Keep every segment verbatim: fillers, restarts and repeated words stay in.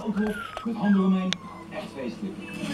noodhof met handen eromheen. Echt feestelijk.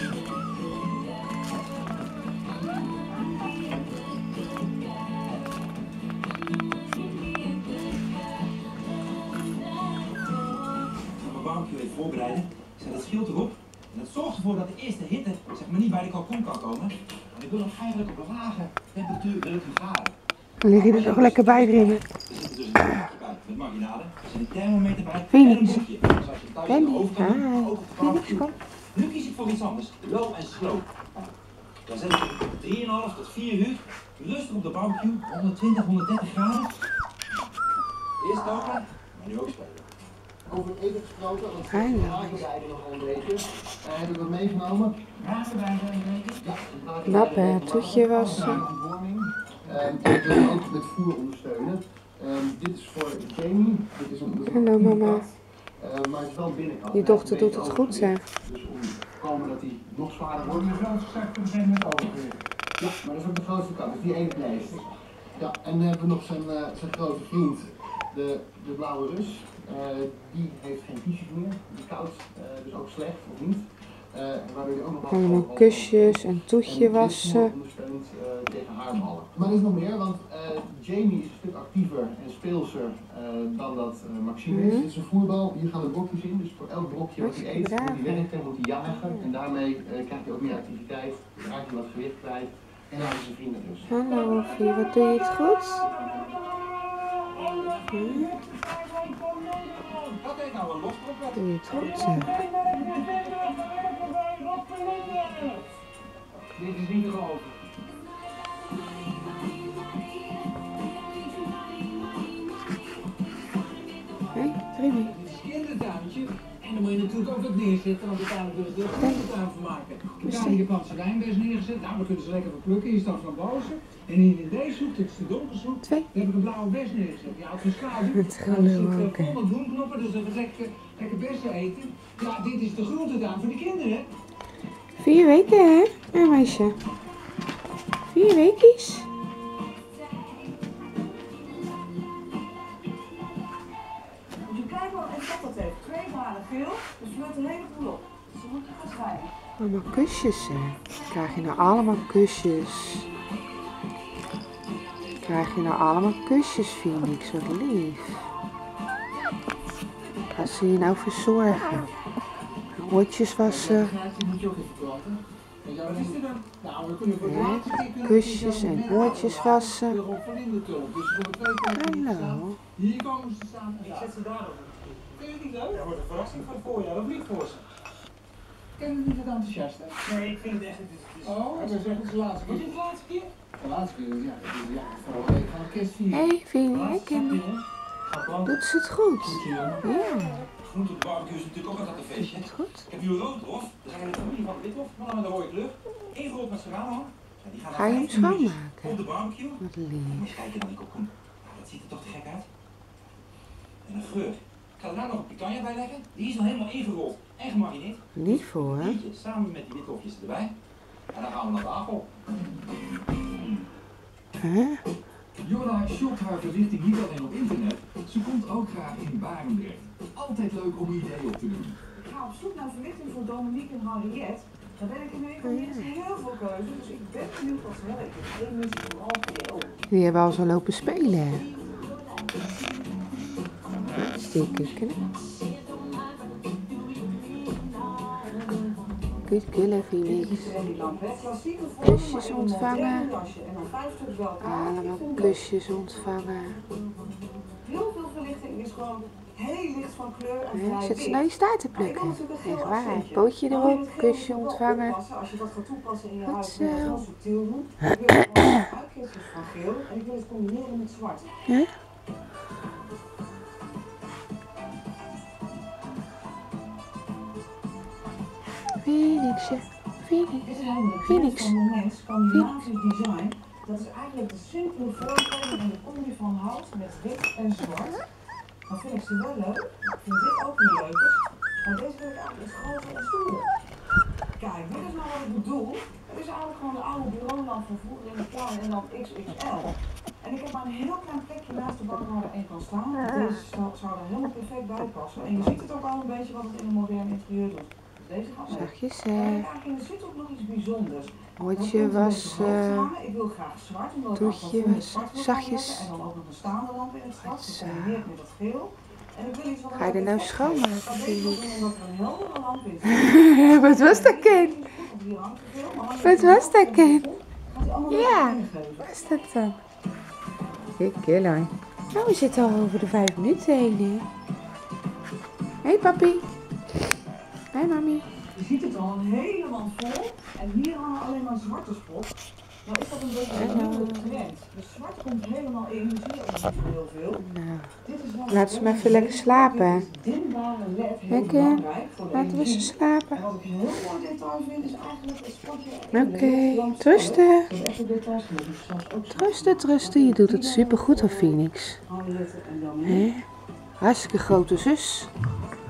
Barbecue even voorbereiden. Ik zet het schild erop. En dat zorgt ervoor dat de eerste hitte zeg maar, niet bij de kalkoen kan komen. Want ik wil hem eigenlijk op een lage temperatuur wil ik hem garen. Dan lig je er toch lekker bij erin. Er zit dus een bakje bij met marinade. Er zit een thermometer bij Phoenix. en een boekje. Dus als je thuis in de oven kan doen, Ah, ook op de Phoenix, barbecue. kom. Nu kies ik voor iets anders. Low en slow. Dan zet ik het op drie komma vijf tot vier uur. Rustig op de barbecue. honderdtwintig, honderddertig graden. Eerst koken, maar nu ook spelen. Over het eten gesproken, want Ah, ja. wagenrijden nog een beetje. Uh, heb ik wat meegenomen. Wagenrijden een beetje? Ja, Lappen, toetje wassen. Um, ik wil ook met voer ondersteunen. Um, dit is voor Jamie. Dit is een, Hallo, mama. Uh, maar het is wel binnenkant. Je dochter doet het goed, zeg. Dus om te voorkomen dat hij nog zwaarder wordt. Je grootste zak op een gegeven moment overgewicht. Ja, maar dat is ook de grootste kant. Dus die ene vlees. Ja, en dan hebben we nog zijn, uh, zijn grote vriend, de, de blauwe Rus. Uh, die heeft geen t-shirt meer, die is koud, uh, dus ook slecht of niet. Uh, waardoor je ook nog Allemaal kusjes en toetje wassen. ondersteunt uh, tegen haarballen. Maar er is nog meer, want uh, Jamie is een stuk actiever en speelser uh, dan dat uh, Maxime is. Mm. Dit is een voerbal, hier gaan de blokjes in, dus voor elk blokje wat hij eet, moet Hartstikke hij werken, moet hij jagen. En daarmee uh, krijgt hij ook meer activiteit, raakt hij wat gewicht kwijt en laat hij zijn vrienden dus. Hallo, Vie, wat doe je het goed? Hm? Oké, nou een lostrop. Doe je het goed, zeg. Dit is niet te geloven. Hé, Remy. Dit is een kindertuintje. En dan moet je natuurlijk ook wat neerzetten, want uiteindelijk willen ze er een kindertuin van maken. Ik heb hier Japanse wijnbes neergezet. Nou, we kunnen ze lekker verplukken. Hier staat frambozen. En hier in deze hoek, dit is de donkerzoek, Twee. daar heb ik een blauwe bes neergezet. Ja, het is schaduw. Het gelul ook, hè. Vol met bloemknoppen, dus dat we lekker, lekker bessen eten. Ja, dit is de groentetuin voor de kinderen. Vier weken, hè? Ja, meisje. Vier weekjes. Moet je kijken wat effect dat heeft. Twee maanden veel, dus vult een heleboel op. Dus dan moet je gaan schrijven. Allemaal kusjes, hè? Krijg je nou allemaal kusjes? Krijg je nou allemaal kusjes, Phoenix? Wat lief. Ga ze je nou verzorgen? Oortjes wassen. Die moet je ook even planten. Ja, wat is er dan? Nou, we kunnen voor de Ja, laatste keer kunnen we kusjes die en zo oortjes net wassen. de Rob van Lindentulp. Dus voor de twee keer die staan. Hallo. Hier komen ze staan. Ik zet ze daarop. Vind je het niet leuk? Dat wordt een verrassing van het voorjaar, of niet voor ze? Ken je het niet wat enthousiast, hè? Nee, ik vind het echt... Het is, het is... Oh, we zeggen het is de laatste keer. Is het de laatste keer? De laatste keer, ja. Ja, vorige week gaan we kerst vieren. Hé, hey, Phoenix, ik ken Laatste stap, jongen. Ga planten. Doet ze het goed? Goed, jongen. Ja, Groente op de barbecue is natuurlijk ook altijd een doet feestje. het goed? Ik heb nu een roodhof, dat is eigenlijk een familie van de withof, maar dan met een rode kleur. Ingerold met serrano. Ja, die gaan Ga je hem vijftien minuutjes schoonmaken? op de barbecue. Wat Moet lief. je kijken naar die kalkoen. Nou, dat ziet er toch te gek uit. En een geur. Ik ga er nou nog een picanha bij leggen. Die is al helemaal ingerold en gemarineerd. Lief hoor. Eentje samen met die withofjes erbij. En dan gaan we naar tafel. Huh? Jorda shopt haar verrichting niet alleen op internet, ze komt ook graag in Barendrecht. Altijd leuk om ideeën op te doen. Ik ga op zoek naar verlichting voor Dominique en Henriette. Daar ben ik in de winkel niet eens heel veel keuze, dus ik ben benieuwd wat ze hebben. Ik heb één muziek voor half eeuw. Die hebben al zo lopen spelen. hè? Stikken. Good killen, Phoenix. Klassieke Kusjes ontvangen. En dan vijf stuk wel. Allemaal kusjes ontvangen. Heel veel verlichting is gewoon heel licht van kleur en Hè, vrij zit ze wit. naar je staart te Maar ik wil plukken? natuurlijk een Echt geel waar. accentje. Pootje Dan wil je erop, het geel kusje wel ontvangen. oppassen. Als je dat gaat toepassen in je Goed huis, moet je het zo. heel subtiel doen. Ik wil gewoon uitkistjes van geel en ik wil het combineren met zwart. Hè? Phoenixje. Phoenix. Dit is helemaal de Phoenix. kunst van een mens, Scandinavisch design. Dat is eigenlijk de simpele vormgeving en de combi van hout met wit en zwart. Dan vind ik ze wel leuk. Ik vind dit ook niet leukers. Maar deze vind ik eigenlijk iets groter en stoerder. Kijk, dit is nou wat ik bedoel. Het is eigenlijk gewoon de oude bureaulamp van vroeger in de tuin en dan X X L. En ik heb maar een heel klein plekje naast de bak waar er één kan staan. Deze sta- zou er helemaal perfect bij passen. En je ziet het ook al een beetje wat het in een modern interieur doet. Dus deze gaat mee. Zachtjes, En hè. eigenlijk in de zithoek nog iets bijzonders. Hoedje was, uh, Ik wil graag zwart, omdat ik doekje af en toe was zwart wil zachtjes. gaan zetten. En dan ook nog een staande lamp in het zwart, gecombineerd met dat geel. En ik wil iets wat Ga je er nou schoonmaken? Ik ga deze doen omdat er een heldere lamp in zit. Wat was dat, kind? Wat was dat, kind? Ja, wat is dat dan? Kijk, killer. Nou, we zitten al over de vijf minuten heen, hè? Hé, hey, papi. Hé, hey, mami. Je ziet het al helemaal vol. En hier hangen alleen maar zwarte spots. Nou is dat een beetje een nieuwe trend. De zwart komt helemaal in. Je ziet ook niet heel veel. Nou, Dit is wel laten ze maar even lekker slapen. Dit is dimmbare L E D, heel Lekker. belangrijk voor de Laten we ze energie. slapen. En wat ik een heel mooi detail vind is eigenlijk het spotje. Oké, trusten. Dat is echt een detail, dat moet je soms ook zien. Trusten, trusten. Je doet het supergoed, hoor, Phoenix. Hou je letten en dan Hè? Hartstikke grote zus.